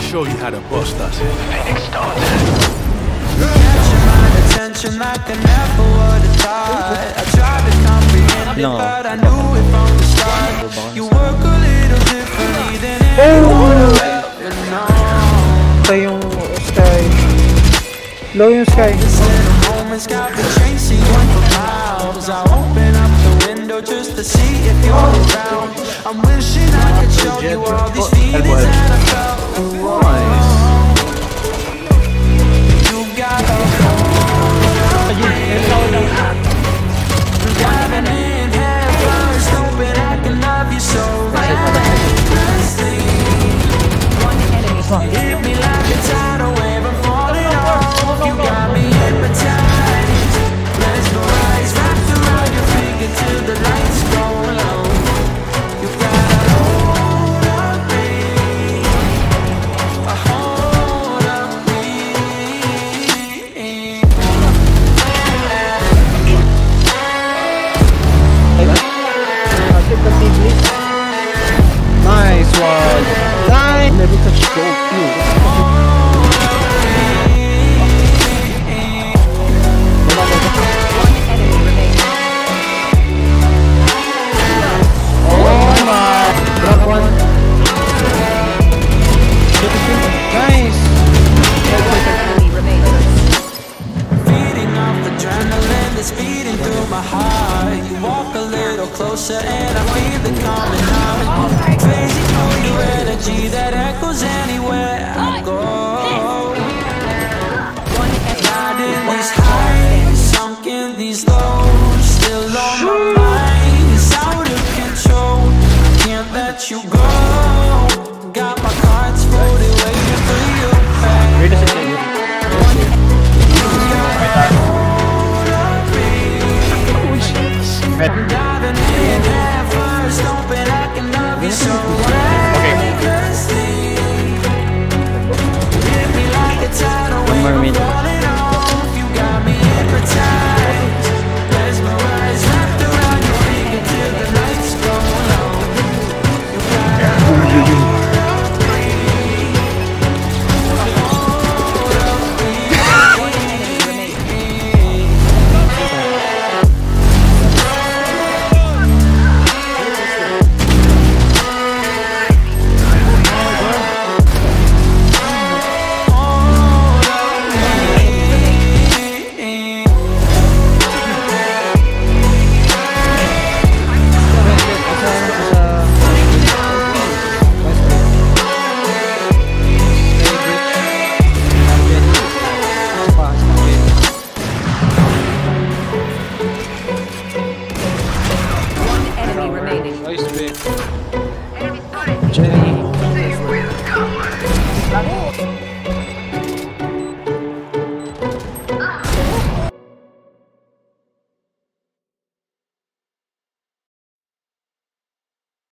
show you how to bust us. Phoenix started. Catching my attention like I never would have thought. I tried to comprehend it, but I knew it from the start. You work a little differently than anyone ever known. Ito yung sky. Low yung sky. This little moment's got me chasing you for miles. I open up the window just to see if you're around. I'm wishing I could show you all these feelings that I felt.